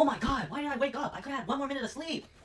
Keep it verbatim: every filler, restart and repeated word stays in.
Oh my god, why did I wake up? I could have had one more minute of sleep.